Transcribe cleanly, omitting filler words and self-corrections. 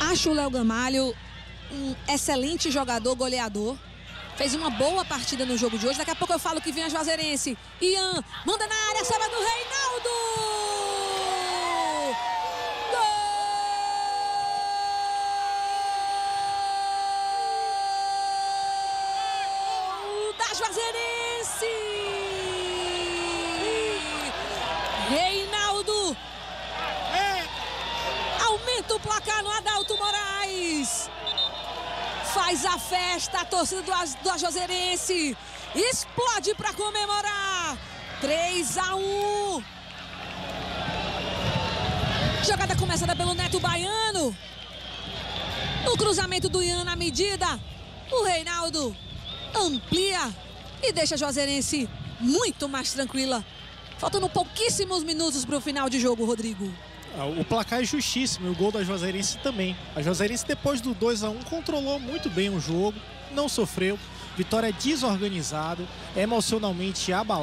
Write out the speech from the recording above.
Acho o Léo Gamalho um excelente jogador, goleador. Fez uma boa partida no jogo de hoje. Daqui a pouco eu falo que vem a Juazeirense. Ian manda na área, sobra do Reinaldo! Gol da Juazeirense! Reinaldo aumenta o placar no Adalto Moraes. Faz a festa, a torcida do Juazeirense explode para comemorar. 3-1. Jogada começada pelo Neto Baiano. No cruzamento do Ian na medida, o Reinaldo amplia e deixa a Juazeirense muito mais tranquila. Faltando pouquíssimos minutos para o final de jogo, Rodrigo. O placar é justíssimo e o gol da Juazeirense também. A Juazeirense, depois do 2-1, controlou muito bem o jogo, não sofreu. Vitória desorganizada, emocionalmente abalada.